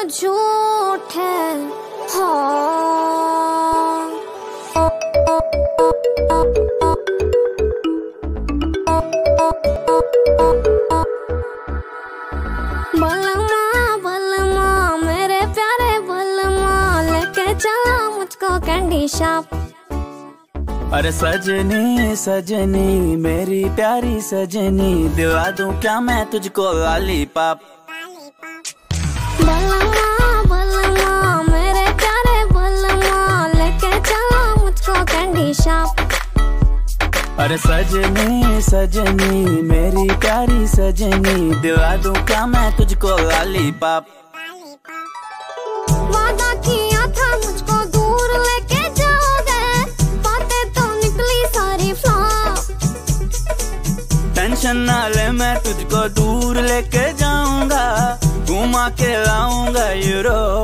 झूठ है। हाँ बलमा बलमा मेरे प्यारे बलमा, लेके चला मुझको कैंडी शॉप। अरे सजनी सजनी मेरी प्यारी सजनी, दिला दूं क्या मैं तुझको लॉलीपॉप। बलमा बलमा मेरे प्यारे बलमा, लेके चला मुझको कैंडी शॉप। अरे सजनी सजनी मेरी प्यारी सजनी, दिला दूं क्या मैं तुझको लॉलीपॉप। वादा किया था मुझको दूर लेके जाओगे, बातें तो निकली सारी फ्लॉप। टेंशन ना ले मैं तुझको दूर लेके जाऊंगा, घुमा के लाऊंगा यूरोप।